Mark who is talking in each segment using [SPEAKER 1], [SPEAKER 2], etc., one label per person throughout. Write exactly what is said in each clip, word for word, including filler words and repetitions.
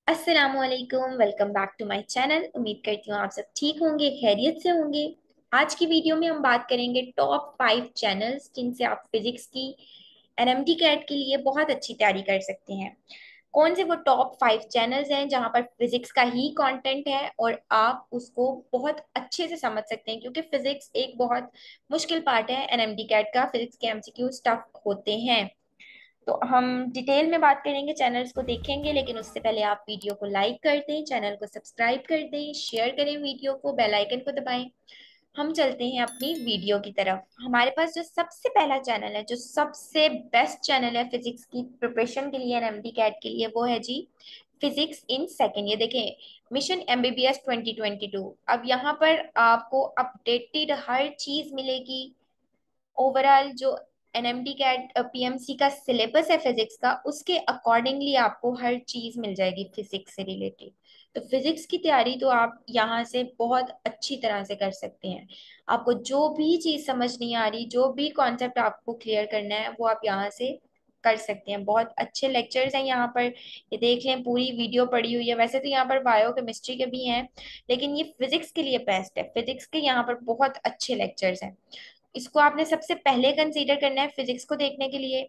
[SPEAKER 1] अस्सलामुअलैकुम, welcome back to my channel. उम्मीद करती हूँ आप सब ठीक होंगे, खैरियत से होंगे। आज की वीडियो में हम बात करेंगे टॉप फाइव चैनल्स जिनसे आप फिजिक्स की एनएमटी कैट के लिए बहुत अच्छी तैयारी कर सकते हैं। कौन से वो टॉप फाइव चैनल्स हैं जहां पर फिजिक्स का ही कंटेंट है और आप उसको बहुत अच्छे से समझ सकते हैं, क्योंकि फिजिक्स एक बहुत मुश्किल पार्ट है एनएमटी कैट का। फिजिक्स के एमसीक्यू टफ होते हैं। तो हम डिटेल में बात करेंगे, चैनल्स को देखेंगे, लेकिन उससे पहले आप वीडियो को लाइक कर दें, चैनल को सब्सक्राइब कर दें, शेयर करें वीडियो को, बेल आइकन को दबाएं। हम चलते हैं अपनी वीडियो की तरफ। हमारे पास जो सबसे पहला चैनल है, जो सबसे बेस्ट चैनल है फिजिक्स की प्रिपरेशन के लिए, एनएमडी कैट के लिए, वो है जी फिजिक्स इन सेकेंड। ये देखें, mission MBBS twenty twenty two. अब यहाँ पर आपको अपडेटेड हर चीज मिलेगी। ओवरऑल जो एनएमडी कैट पीएमसी का सिलेबस है फिजिक्स का, उसके अकॉर्डिंगली आपको हर चीज मिल जाएगी फिजिक्स से रिलेटेड। तो फिजिक्स की तैयारी तो आप यहाँ से बहुत अच्छी तरह से कर सकते हैं। आपको जो भी चीज समझ नहीं आ रही, जो भी कॉन्सेप्ट आपको क्लियर करना है, वो आप यहाँ से कर सकते हैं। बहुत अच्छे लेक्चर्स हैं यहाँ पर। ये देख लें, पूरी वीडियो पड़ी हुई है। वैसे तो यहाँ पर बायो केमिस्ट्री के भी हैं, लेकिन ये फिजिक्स के लिए बेस्ट है। फिजिक्स के यहाँ पर बहुत अच्छे लेक्चर्स हैं। इसको आपने सबसे पहले कंसीडर करना है फिजिक्स को देखने के लिए,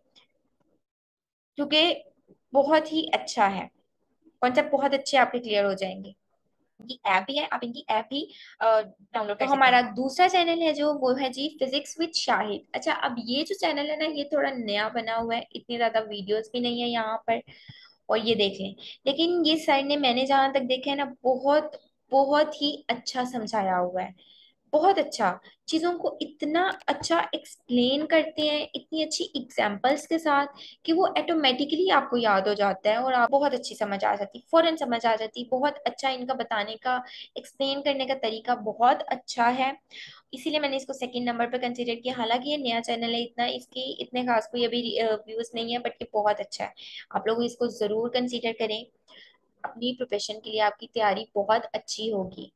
[SPEAKER 1] क्योंकि बहुत ही अच्छा है। कॉन्सेप्ट बहुत अच्छे आपके क्लियर हो जाएंगे। इनकी ऐप भी है, आप इनकी ऐप भी डाउनलोड तो कर सकते हमारा हैं। दूसरा चैनल है जो, वो है जी फिजिक्स विद शाहिद। अच्छा, अब ये जो चैनल है ना, ये थोड़ा नया बना हुआ है, इतनी ज्यादा वीडियोस भी नहीं है यहाँ पर। और ये देख लें, लेकिन ये सर ने, मैंने जहां तक देखा है ना, बहुत बहुत ही अच्छा समझाया हुआ है। बहुत अच्छा। चीजों को इतना अच्छा एक्सप्लेन करते हैं, इतनी अच्छी एग्जांपल्स के साथ, कि वो ऑटोमेटिकली आपको याद हो जाता है और आप बहुत अच्छी समझ आ जाती, फौरन समझ आ जाती। बहुत अच्छा इनका बताने का, एक्सप्लेन करने का तरीका बहुत अच्छा है। इसीलिए मैंने इसको सेकंड नंबर पर कंसीडर किया। हालांकि ये नया चैनल है, इतना इसकी इतने खास कोई अभी व्यूज नहीं है, बट ये बहुत अच्छा है। आप लोग इसको जरूर कंसीडर करें। अपनी प्रोफेशन के लिए आपकी तैयारी बहुत अच्छी होगी।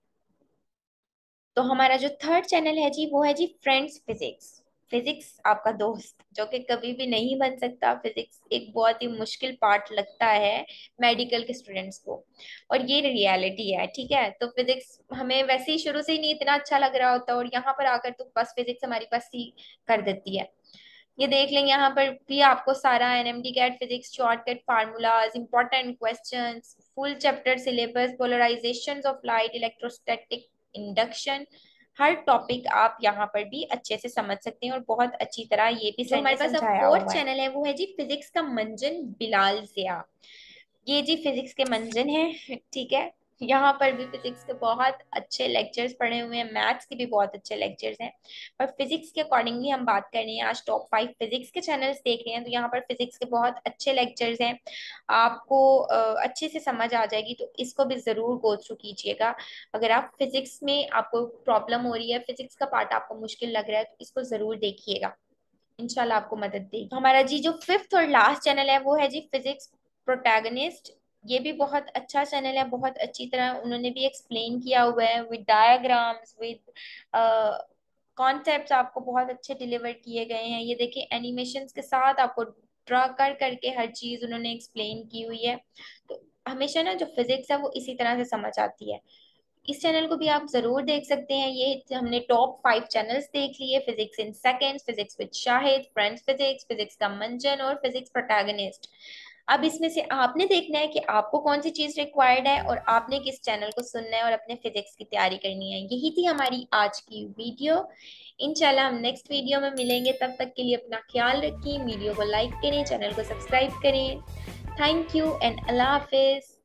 [SPEAKER 1] तो हमारा जो थर्ड चैनल है जी, वो है जी फ्रेंड्स फिजिक्स। फिजिक्स आपका दोस्त, जो कि कभी भी नहीं बन सकता। फिजिक्स एक बहुत ही मुश्किल पार्ट लगता है मेडिकल के स्टूडेंट्स को, और ये रियलिटी है, ठीक है। तो फिजिक्स हमें वैसे ही शुरू से ही नहीं इतना अच्छा लग रहा होता, और यहाँ पर आकर तो बस फिजिक्स हमारी बस ही कर देती है। ये देख लें, यहाँ पर भी आपको सारा NMDCAT physics, shortcut formulas, important questions, full chapter syllabus, polarisations of light, electrostatic, induction, हर टॉपिक आप यहाँ पर भी अच्छे से समझ सकते हैं, और बहुत अच्छी तरह ये भी जो सर हमारे ने पास अब समझाया फोर्थ हुआ है। चैनल है, वो है जी फिजिक्स का मंजन बिलाल जिया। ये जी फिजिक्स के मंजन है, ठीक है। यहाँ पर भी फिजिक्स के बहुत अच्छे लेक्चर्स पढ़े हुए हैं, मैथ्स के भी बहुत अच्छे लेक्चर्स हैं। पर फिजिक्स के अकॉर्डिंगली हम बात कर रहे हैं, आज टॉप फाइव फिजिक्स के चैनल्स देख रहे हैं, तो यहाँ पर फिजिक्स के बहुत अच्छे लेक्चर्स हैं। आपको अ, अच्छे से समझ आ जाएगी, तो इसको भी जरूर गो थ्रू कीजिएगा। अगर आप फिजिक्स में आपको प्रॉब्लम हो रही है, फिजिक्स का पार्ट आपको मुश्किल लग रहा है, तो इसको जरूर देखिएगा। इंशाल्लाह आपको मदद देगी। तो हमारा जी जो फिफ्थ और लास्ट चैनल है, वो है जी फिजिक्स प्रोटैगनिस्ट। ये भी बहुत अच्छा चैनल है, बहुत अच्छी तरह उन्होंने भी एक्सप्लेन किया हुआ है, विद डायग्राम्स, विद कॉन्सेप्ट्स आपको बहुत अच्छे डिलीवर किए गए हैं। ये देखिए, एनिमेशंस के साथ आपको ड्रा कर करके हर चीज उन्होंने एक्सप्लेन की हुई है। तो हमेशा ना जो फिजिक्स है, वो इसी तरह से समझ आती है। इस चैनल को भी आप जरूर देख सकते हैं। ये हमने टॉप फाइव चैनल्स देख लिए, physics in seconds, physics with Shahid, friends physics, physics का मंजन, और फिजिक्स प्रोटैगनिस्ट। अब इसमें से आपने देखना है कि आपको कौन सी चीज रिक्वायर्ड है, और आपने किस चैनल को सुनना है और अपने फिजिक्स की तैयारी करनी है। यही थी हमारी आज की वीडियो। इंशाल्लाह हम नेक्स्ट वीडियो में मिलेंगे। तब तक के लिए अपना ख्याल रखिए, वीडियो को लाइक करें, चैनल को सब्सक्राइब करें। थैंक यू एंड अल्लाह हाफिज।